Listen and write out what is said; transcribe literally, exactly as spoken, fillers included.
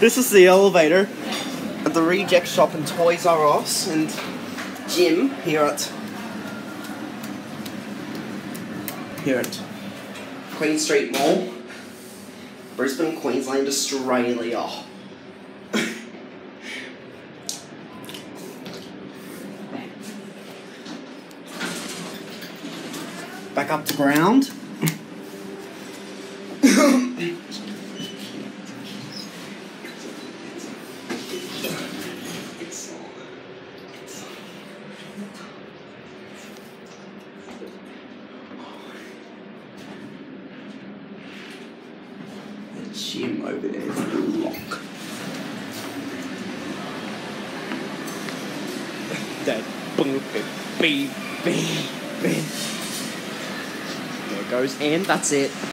This is the elevator at the reject shop in Toys R Us and gym here at here at Queen Street Mall, Brisbane, Queensland, Australia. Back up to ground. The gym over there is a lock. That boom, beep, beep, beep. There it goes, and that's it.